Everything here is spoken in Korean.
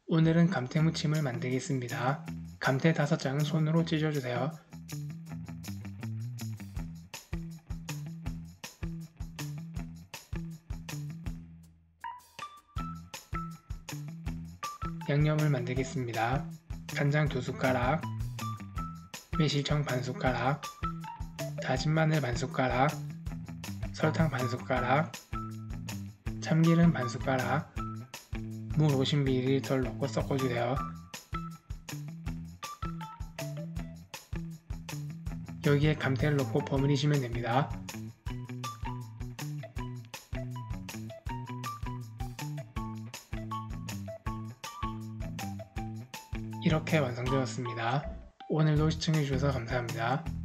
오늘은 감태무침을 만들겠습니다. 감태 5장은 손으로 찢어주세요. 양념을 만들겠습니다. 간장 2숟가락, 매실청 반숟가락, 다진 마늘 반숟가락, 설탕 반숟가락, 참기름 반숟가락, 물 50ml 넣고 섞어주세요. 여기에 감태를 넣고 버무리시면 됩니다. 이렇게 완성되었습니다. 오늘도 시청해주셔서 감사합니다.